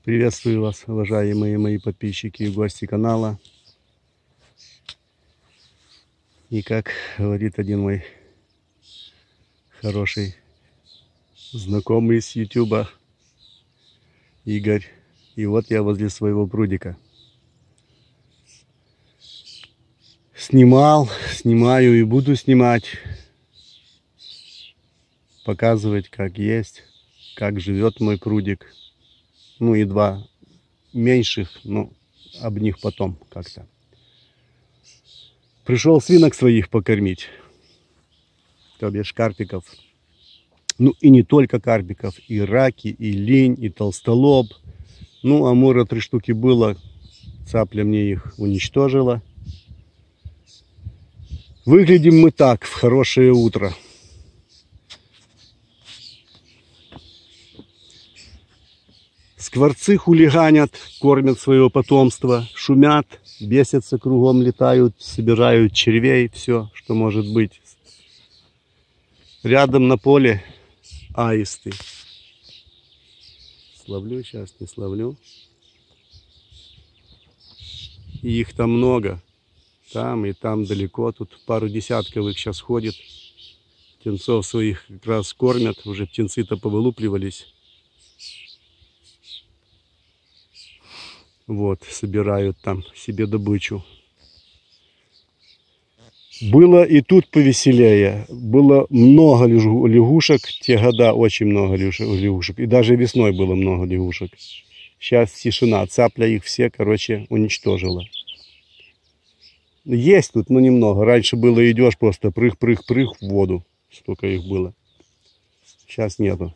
Приветствую вас, уважаемые мои подписчики и гости канала. И как говорит один мой хороший знакомый с ютуба, Игорь, и вот я возле своего прудика. Снимаю и буду снимать, показывать, как есть, как живет мой прудик. Ну и два меньших, но об них потом как-то. Пришел свинок своих покормить, то бишь карпиков. Ну и не только карпиков, и раки, и линь, и толстолоб. Ну, амура 3 штуки было, цапля мне их уничтожила. Выглядим мы так, в хорошее утро. Скворцы хулиганят, кормят своего потомства, шумят, бесятся кругом, летают, собирают червей, все, что может быть. Рядом на поле аисты. Словлю сейчас, не словлю. И их там много. Там и там далеко. Тут пару десятков их сейчас ходит. Птенцов своих как раз кормят. Уже птенцы-то повылупливались. Вот, собирают там себе добычу. Было и тут повеселее. Было много лягушек. Те года очень много лягушек. И даже весной было много лягушек. Сейчас тишина. Цапля их все, короче, уничтожила. Есть тут, но немного. Раньше было, идешь просто прыг-прыг-прыг в воду. Столько их было. Сейчас нету.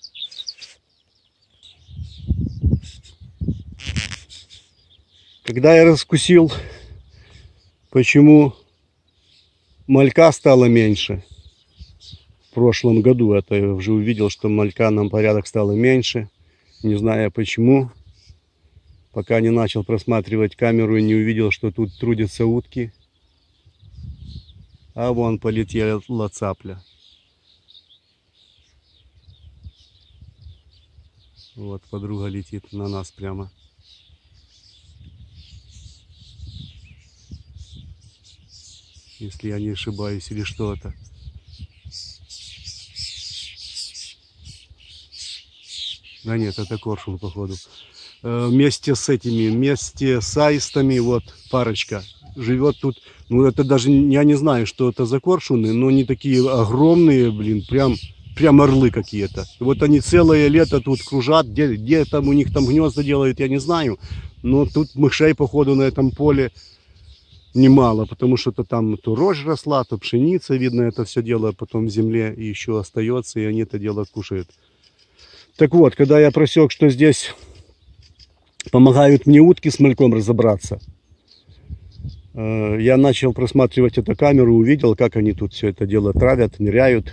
Когда я раскусил, почему малька стало меньше в прошлом году, это я уже увидел, что малька нам порядок стало меньше, не знаю почему, пока не начал просматривать камеру и не увидел, что тут трудятся утки, а вон полетела цапля. Вот подруга летит на нас прямо. Если я не ошибаюсь, или что-то. Да нет, это коршун, походу. Вместе с аистами, вот парочка живет тут. Ну это даже, я не знаю, что это за коршуны, но они такие огромные, блин, прям орлы какие-то. Вот они целое лето тут кружат, где там у них там гнезда делают, я не знаю. Но тут мышей, походу, на этом поле немало, потому что там то рожь росла, то пшеница, видно, это все дело потом в земле и еще остается, и они это дело кушают. Так вот, когда я просек, что здесь помогают мне утки с мальком разобраться, я начал просматривать эту камеру, увидел, как они тут все это дело травят, ныряют.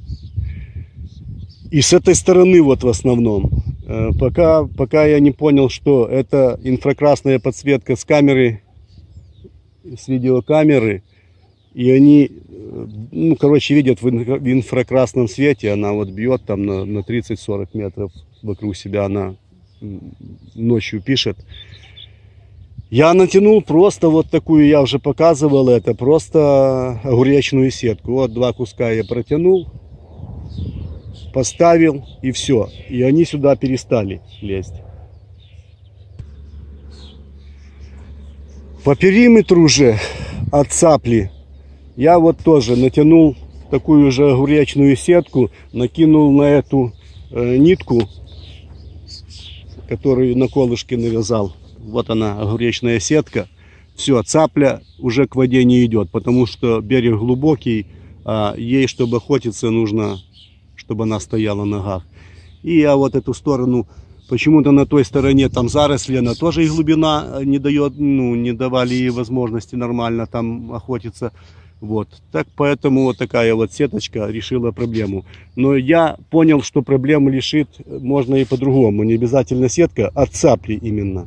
И с этой стороны вот в основном, пока я не понял, что это инфракрасная подсветка с камеры, с видеокамеры, и они, ну, короче, видят в инфракрасном свете, она вот бьет там на 30-40 метров вокруг себя, она ночью пишет. Я натянул просто вот такую, я уже показывал это, просто огуречную сетку. Вот 2 куска я протянул, поставил, и все. И они сюда перестали лезть. По периметру же от цапли я вот тоже натянул такую же огуречную сетку, накинул на эту нитку, которую на колышке навязал. Вот она, огуречная сетка. Все, цапля уже к воде не идет, потому что берег глубокий, а ей, чтобы охотиться, нужно, чтобы она стояла на ногах. И я вот эту сторону... Почему-то на той стороне там заросли, она тоже и глубина не дает, ну, не давали ей возможности нормально там охотиться. Вот. Так поэтому вот такая вот сеточка решила проблему. Но я понял, что проблему решить можно и по-другому. Не обязательно сетка, а цапли именно.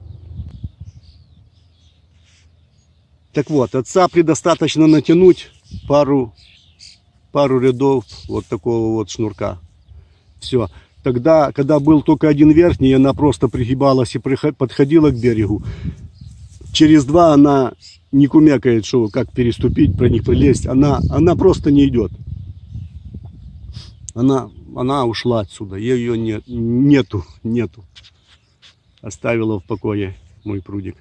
Так вот, от цапли достаточно натянуть пару рядов вот такого вот шнурка. Все. тогда, когда был только один верхний, она просто пригибалась и подходила к берегу. Через два она не кумекает, что как переступить, про них пролезть. Она просто не идет. Она ушла отсюда. Ее нету. Оставила в покое мой прудик.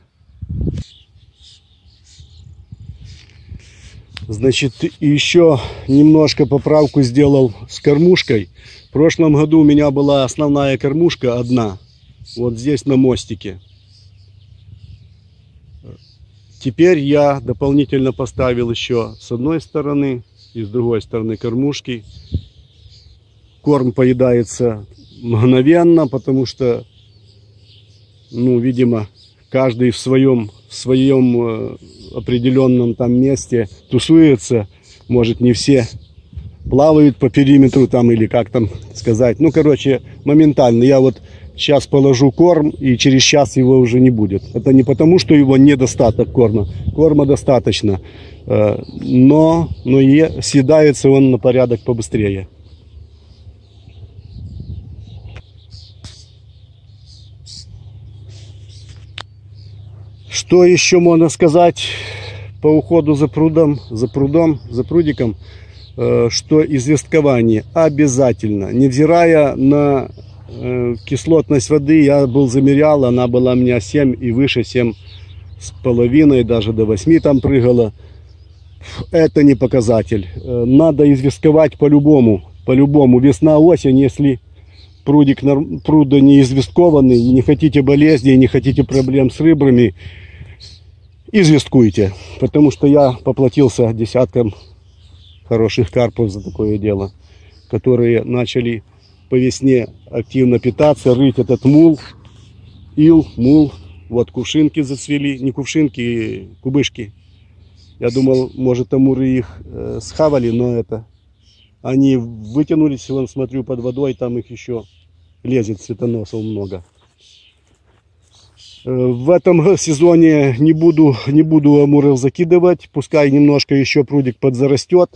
Значит, еще немножко поправку сделал с кормушкой. В прошлом году у меня была основная кормушка одна. Вот здесь на мостике. Теперь я дополнительно поставил еще с одной стороны и с другой стороны кормушки. Корм поедается мгновенно, потому что, ну, видимо, каждый в своем определенном там месте тусуется. Может, не все плавают по периметру там или как там сказать. Ну, короче, моментально. Я вот сейчас положу корм, и через час его уже не будет. Это не потому, что его недостаток корма. Корма достаточно. Но съедается он на порядок побыстрее. Что еще можно сказать по уходу за прудиком, что известкование обязательно, невзирая на кислотность воды, я замерял, она была у меня 7 и выше, 7,5, даже до 8 там прыгала. Это не показатель. Надо известковать по-любому, весна-осень, если пруда не известкованный, не хотите болезней, не хотите проблем с рыбами, известкуйте, потому что я поплатился десяткам хороших карпов за такое дело, которые начали по весне активно питаться, рыть этот мул. Вот кувшинки зацвели, не кувшинки, кубышки. Я думал, может, амуры их схавали, но это... Они вытянулись, вон смотрю под водой, там их еще лезет цветоносов много. В этом сезоне не буду амуров закидывать, пускай немножко еще прудик подзарастет.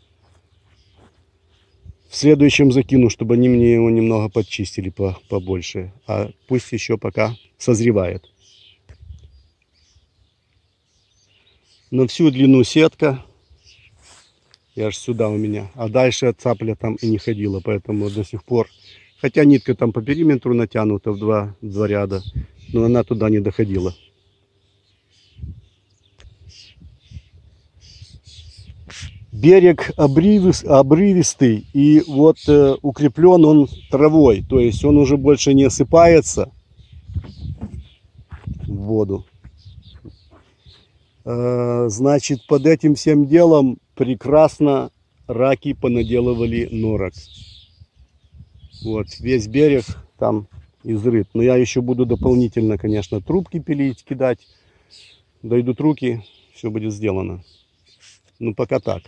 В следующем закину, чтобы они мне его немного подчистили побольше. А пусть еще пока созревает. На всю длину сетка. И аж сюда у меня. А дальше цапля там и не ходила, поэтому до сих пор. Хотя нитка там по периметру натянута в два ряда, но она туда не доходила. Берег обрывистый и вот укреплен он травой, то есть он уже больше не осыпается в воду. Значит, под этим всем делом прекрасно раки понаделывали норок. Вот, весь берег там изрыт. Но я еще буду дополнительно, конечно, трубки пилить, кидать. Дойдут руки, все будет сделано. Ну, пока так.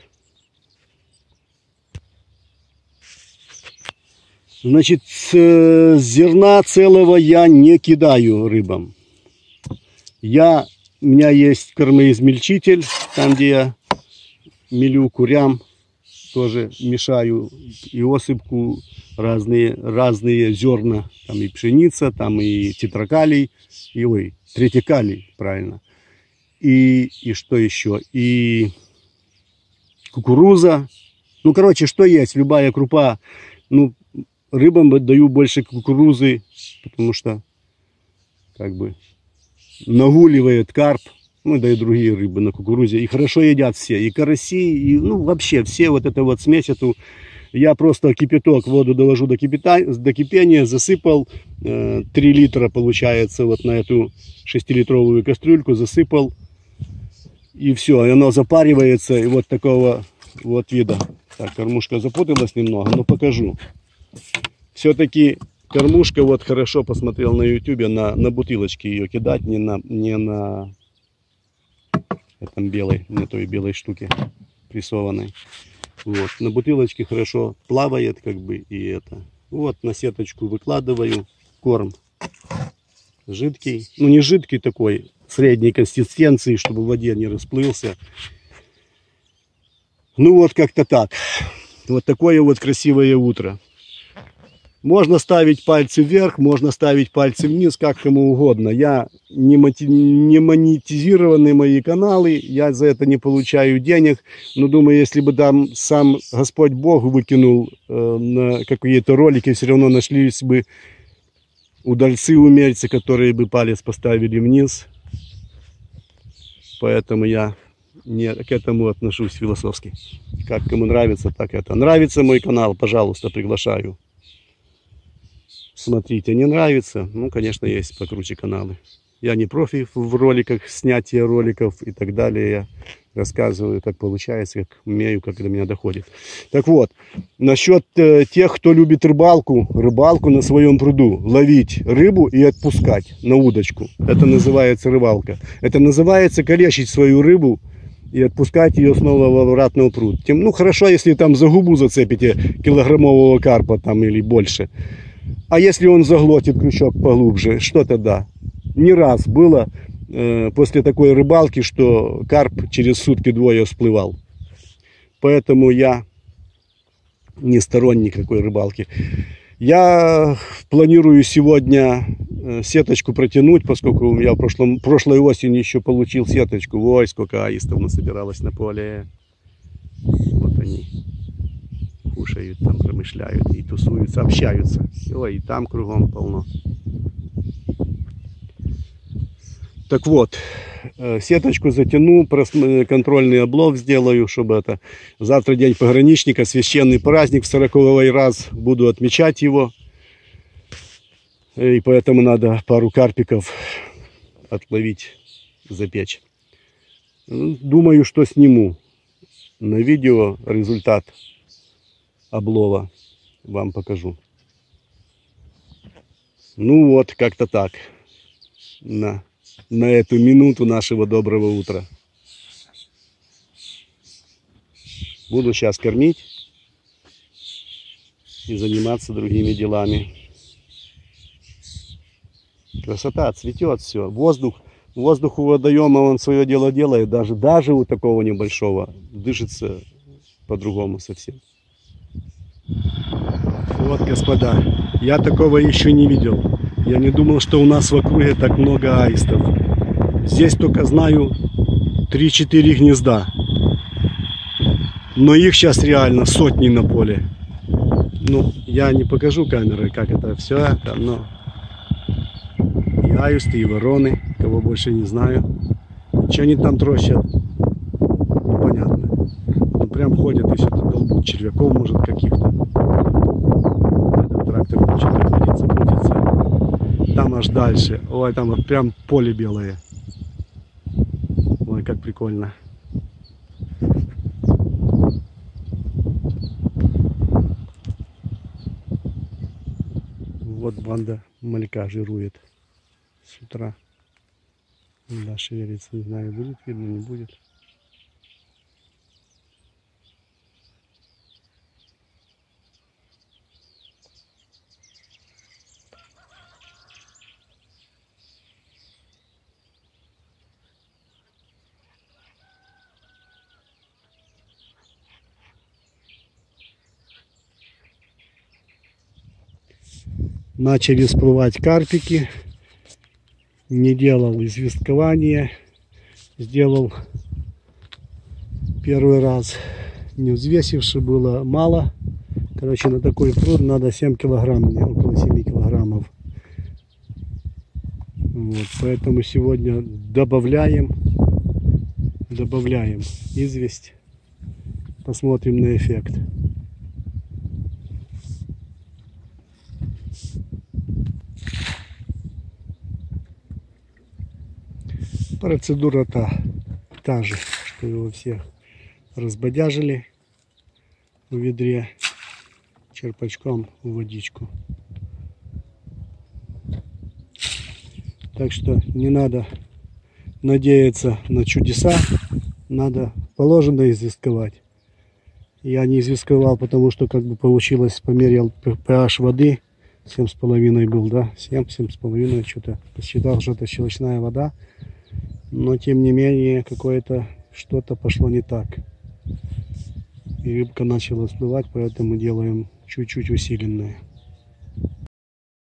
Значит, зерна целого я не кидаю рыбам. У меня есть кормоизмельчитель, там, где я мелю курям, тоже мешаю и осыпку, разные зерна, там и пшеница, там и тетракалий, третикалий, правильно. И что еще? И кукуруза. Ну, короче, что есть, любая крупа. Ну, рыбам даю больше кукурузы, потому что, как бы, нагуливает карп, ну, да и другие рыбы на кукурузе. И хорошо едят все, и караси, и, ну, вообще все вот это вот смесь эту. Я просто кипяток, воду довожу до кипения, засыпал, 3 литра получается вот на эту 6-литровую кастрюльку, засыпал. И все, и оно запаривается, и вот такого вот вида. Так, кормушка запуталась немного, но покажу. Все-таки кормушка, вот хорошо посмотрел на ютубе, на бутылочке ее кидать, не на этом белой, на той белой штуке прессованной. Вот, на бутылочке хорошо плавает, как бы, и это. Вот, на сеточку выкладываю корм. Жидкий, ну не жидкий такой, средней консистенции, чтобы в воде не расплылся. Ну вот как-то так. Вот такое вот красивое утро. Можно ставить пальцы вверх, можно ставить пальцы вниз, как кому угодно. Я не монетизированы мои каналы, я за это не получаю денег. Но думаю, если бы там сам Господь Бог выкинул на какие-то ролики, все равно нашлись бы удальцы, умельцы, которые бы палец поставили вниз. Поэтому я не к этому отношусь философски. Как кому нравится, так это. Нравится мой канал, пожалуйста, приглашаю. Смотрите, не нравится, ну, конечно, есть покруче каналы. Я не профи в роликах, снятие роликов и так далее. Я рассказываю, как получается, как умею, как до меня доходит. Так вот, насчет тех, кто любит рыбалку на своем пруду. Ловить рыбу и отпускать на удочку. Это называется рыбалка. Это называется калечить свою рыбу и отпускать ее снова в обратный пруд. Ну, хорошо, если там за губу зацепите килограммового карпа там или больше. А если он заглотит крючок поглубже, что тогда? Не раз было после такой рыбалки, что карп через сутки-двое всплывал. Поэтому я не сторонник такой рыбалки. Я планирую сегодня сеточку протянуть, поскольку я прошлой осенью еще получил сеточку. Ой, сколько аистов насобиралось на поле. Вот они кушают, там промышляют и тусуются, общаются. Ой, и там кругом полно. Так вот, сеточку затяну, контрольный облов сделаю, чтобы это... Завтра день пограничника, священный праздник, в 40-й раз буду отмечать его. И поэтому надо пару карпиков отловить, запечь. Думаю, что сниму на видео результат облова, вам покажу. Ну вот, как-то так. На эту минуту нашего доброго утра. Буду сейчас кормить и заниматься другими делами. Красота, цветет все. Воздух у водоема, он свое дело делает. Даже у такого небольшого дышится по-другому совсем. Вот, господа, я такого еще не видел. Я не думал, что у нас в округе так много аистов. Здесь только знаю 3-4 гнезда. Но их сейчас реально сотни на поле. Ну, я не покажу камерой, как это все, но и аисты, и вороны, кого больше не знаю. Что они там трощат, непонятно. Ну, прям ходят и что-то долбут, червяков, может, каких-то. Этот трактор крутится. Там аж дальше. Ой, там вот прям поле белое. Ой, как прикольно. Вот банда малька жирует с утра. Да, шевелится, не знаю, будет видно, не будет. Начали всплывать карпики. Не делал известкования. Сделал первый раз, не взвесивши, было мало. Короче, на такой пруд надо 7 килограмм, мне около 7 килограммов. Вот, поэтому сегодня добавляем известь. Посмотрим на эффект. Процедура та же, что его всех разбодяжили в ведре черпачком в водичку. Так что не надо надеяться на чудеса, надо положено известковать. Я не известковал, потому что как бы получилось, померил pH воды, 7,5 был, да, 7,5, что-то посчитал, что это щелочная вода. Но тем не менее что-то пошло не так. И рыбка начала всплывать, поэтому делаем чуть-чуть усиленное.